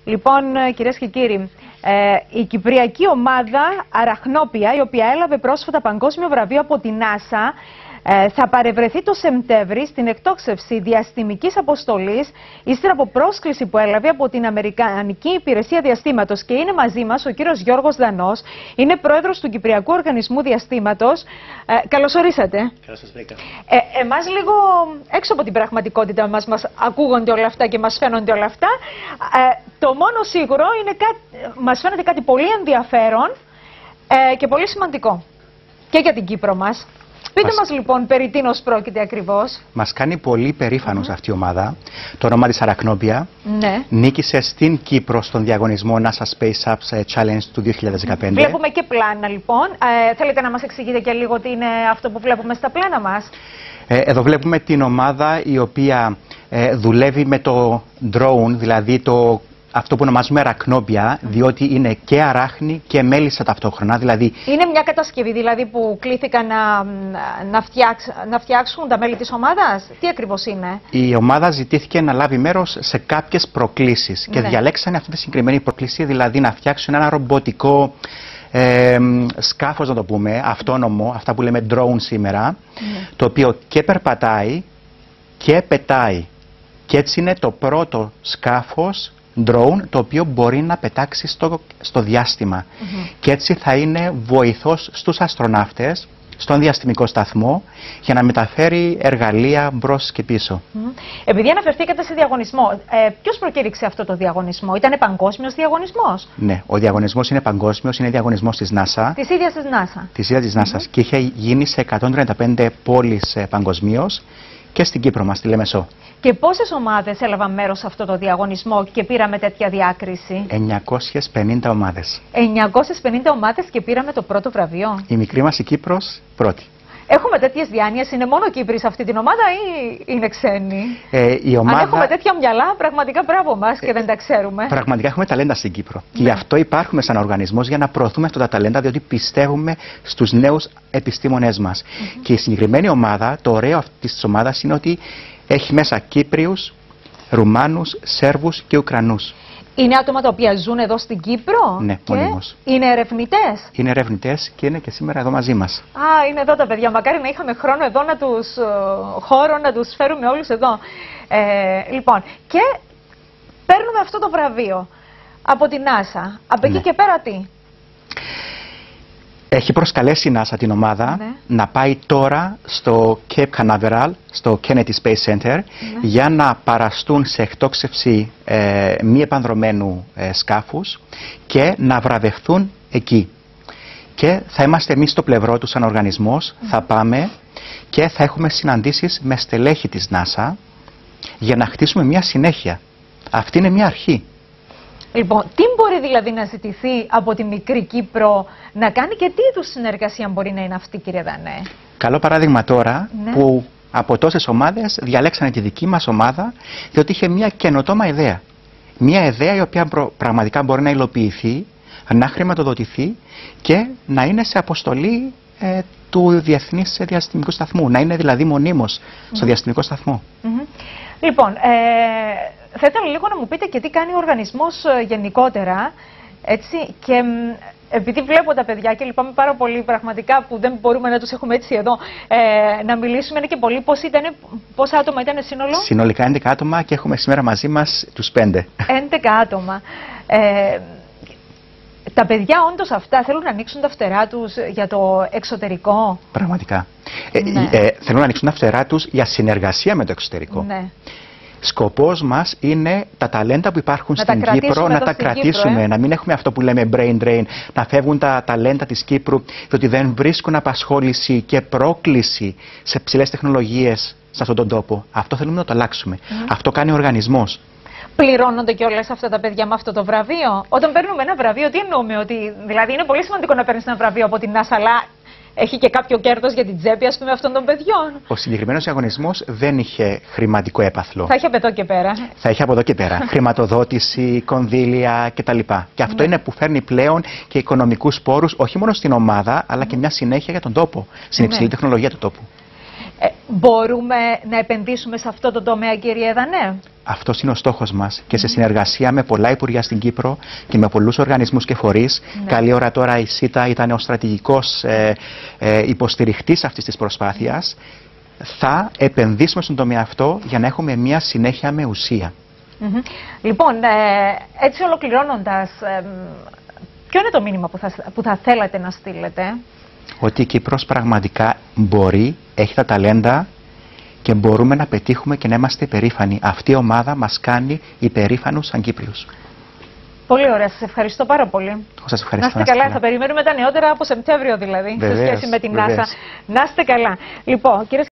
Λοιπόν, κυρίες και κύριοι, η κυπριακή ομάδα Αραχνόπια, η οποία έλαβε πρόσφατα παγκόσμιο βραβείο από την NASA, θα παρευρεθεί το Σεπτέμβρη στην εκτόξευση διαστημικής αποστολής, ύστερα από πρόσκληση που έλαβε από την Αμερικανική Υπηρεσία Διαστήματος. Και είναι μαζί μας ο κύριος Γιώργος Δανός, είναι πρόεδρος του Κυπριακού Οργανισμού Διαστήματος. Καλώς ορίσατε. Καλώς σας βρήκα. Εμάς λίγο έξω από την πραγματικότητα μας ακούγονται όλα αυτά και μας φαίνονται όλα αυτά. Το μόνο σίγουρο είναι μας φαίνεται κάτι πολύ ενδιαφέρον και πολύ σημαντικό και για την Κύπρο μας. Πείτε μας λοιπόν περί τίνος πρόκειται ακριβώς. Μας κάνει πολύ περήφανος αυτή η ομάδα. Το όνομα της Αραχνόπια νίκησε στην Κύπρο στον διαγωνισμό NASA Space Apps Challenge του 2015. Βλέπουμε και πλάνα λοιπόν. Θέλετε να μας εξηγείτε και λίγο τι είναι αυτό που βλέπουμε στα πλάνα μας? Εδώ βλέπουμε την ομάδα η οποία δουλεύει με το drone, δηλαδή αυτό που ονομάζουμε αραχνόπια, διότι είναι και αράχνη και μέλισσα ταυτόχρονα. Δηλαδή... Είναι μια κατασκευή δηλαδή που κλήθηκαν να φτιάξουν τα μέλη της ομάδας. Τι ακριβώς είναι? Η ομάδα ζητήθηκε να λάβει μέρος σε κάποιες προκλήσεις και διαλέξανε αυτή τη συγκεκριμένη προκλήση, δηλαδή να φτιάξουν ένα ρομποτικό σκάφος, να το πούμε, αυτόνομο, αυτά που λέμε drone σήμερα, το οποίο και περπατάει και πετάει. Και έτσι είναι το πρώτο σκάφος drone το οποίο μπορεί να πετάξει στο διάστημα. Και έτσι θα είναι βοηθός στους αστροναύτες, στον διαστημικό σταθμό, για να μεταφέρει εργαλεία μπρος και πίσω. Επειδή αναφερθήκατε σε διαγωνισμό, ποιος προκήρυξε αυτό το διαγωνισμό? Ήταν παγκόσμιος διαγωνισμός? Ναι, ο διαγωνισμός είναι παγκόσμιος, είναι διαγωνισμός της NASA. Της ίδιας της NASA. Της ίδιας της NASA και είχε γίνει σε 135 πόλεις παγκοσμίως και στην Κύπρο μας, στη Λεμεσό. Και πόσες ομάδες έλαβαν μέρος σε αυτό το διαγωνισμό και πήραμε τέτοια διάκριση? 950 ομάδες. 950 ομάδες και πήραμε το πρώτο βραβείο. Η μικρή μας η Κύπρος πρώτη. Έχουμε τέτοιες διάνοιες, είναι μόνο Κύπροι σε αυτή την ομάδα ή είναι ξένοι? Αν έχουμε τέτοια μυαλά, πραγματικά μπράβο μας και δεν τα ξέρουμε. Πραγματικά έχουμε ταλέντα στην Κύπρο. Και γι' αυτό υπάρχουμε σαν οργανισμός, για να προωθούμε αυτά τα ταλέντα, διότι πιστεύουμε στους νέους επιστήμονές μας. Και η συγκεκριμένη ομάδα, το ωραίο αυτής της ομάδας είναι ότι έχει μέσα Κύπριους, Ρουμάνους, Σέρβους και Ουκρανούς. Είναι άτομα τα οποία ζουν εδώ στην Κύπρο? Ναι, μονίμως. Είναι ερευνητές? Είναι ερευνητές και είναι και σήμερα εδώ μαζί μας. Είναι εδώ τα παιδιά. Μακάρι να είχαμε χρόνο εδώ χώρο να τους φέρουμε όλους εδώ. Λοιπόν, και παίρνουμε αυτό το βραβείο από την NASA. Από εκεί και πέρα τι? Έχει προσκαλέσει η NASA την ομάδα να πάει τώρα στο Cape Canaveral, στο Kennedy Space Center, για να παραστούν σε εκτόξευση μη επανδρωμένου σκάφους και να βραβευτούν εκεί. Και θα είμαστε εμείς στο πλευρό του σαν οργανισμός, θα πάμε και θα έχουμε συναντήσεις με στελέχη της NASA για να χτίσουμε μια συνέχεια. Αυτή είναι μια αρχή. Λοιπόν, τι μπορεί δηλαδή να ζητηθεί από τη μικρή Κύπρο να κάνει και τι είδους συνεργασία μπορεί να είναι αυτή, κύριε Δανέ? Καλό παράδειγμα τώρα που από τόσες ομάδες διαλέξανε τη δική μας ομάδα, διότι είχε μια καινοτόμα ιδέα. Μια ιδέα η οποία πραγματικά μπορεί να υλοποιηθεί, να χρηματοδοτηθεί και να είναι σε αποστολή του Διεθνής Διαστημικού Σταθμού. Να είναι δηλαδή μονίμως στο διαστημικό σταθμό. Λοιπόν, θα ήθελα λίγο να μου πείτε και τι κάνει ο οργανισμός γενικότερα, έτσι, και επειδή βλέπω τα παιδιά και λυπάμαι πάρα πολύ πραγματικά που δεν μπορούμε να τους έχουμε έτσι εδώ να μιλήσουμε, είναι και πολύ. Πόσα άτομα ήταν σύνολο? Συνολικά 11 άτομα και έχουμε σήμερα μαζί μας τους 5. 11 άτομα. Τα παιδιά όντως αυτά θέλουν να ανοίξουν τα φτερά τους για το εξωτερικό? Πραγματικά. Θέλουν να ανοίξουν τα φτερά τους για συνεργασία με το εξωτερικό. Σκοπός μας είναι τα ταλέντα που υπάρχουν στην Κύπρο να τα κρατήσουμε, να μην έχουμε αυτό που λέμε brain drain, να φεύγουν τα ταλέντα της Κύπρου, διότι δεν βρίσκουν απασχόληση και πρόκληση σε ψηλές τεχνολογίες σε αυτόν τον τόπο. Αυτό θέλουμε να το αλλάξουμε. Αυτό κάνει ο οργανισμός. Πληρώνονται κιόλας αυτά τα παιδιά με αυτό το βραβείο? Όταν παίρνουμε ένα βραβείο, τι εννοούμε? Ότι δηλαδή είναι πολύ σημαντικό να παίρνεις ένα βραβείο από την NASA, αλλά έχει και κάποιο κέρδος για την τσέπη, ας πούμε, αυτών των παιδιών? Ο συγκεκριμένος διαγωνισμός δεν είχε χρηματικό έπαθλο. Θα είχε από εδώ και πέρα. Θα είχε από εδώ και πέρα. Χρηματοδότηση, κονδύλια κτλ. Και αυτό είναι που φέρνει πλέον και οικονομικούς πόρους, όχι μόνο στην ομάδα, αλλά και μια συνέχεια για τον τόπο, στην υψηλή τεχνολογία του τόπου. Μπορούμε να επενδύσουμε σε αυτό το τομέα, κύριε Δανέ? Αυτός είναι ο στόχος μας και σε συνεργασία με πολλά υπουργεία στην Κύπρο και με πολλούς οργανισμούς και φορείς. Καλή ώρα τώρα η ΣΥΤΑ ήταν ο στρατηγικός υποστηριχτής αυτής της προσπάθειας. Θα επενδύσουμε στον τομέα αυτό για να έχουμε μια συνέχεια με ουσία. Λοιπόν, έτσι ολοκληρώνοντας, ποιο είναι το μήνυμα που θα θέλατε να στείλετε? Ότι η Κύπρος πραγματικά μπορεί, έχει τα ταλέντα και μπορούμε να πετύχουμε και να είμαστε περήφανοι. Αυτή η ομάδα μας κάνει υπερήφανους σαν Κύπριους. Πολύ ωραία. Σας ευχαριστώ πάρα πολύ. Σας ευχαριστώ. Να είστε καλά. Θα περιμένουμε τα νεότερα από Σεπτέμβριο δηλαδή, βεβαίως, σε σχέση με την βεβαίως. NASA. Να είστε καλά. Λοιπόν, κύριε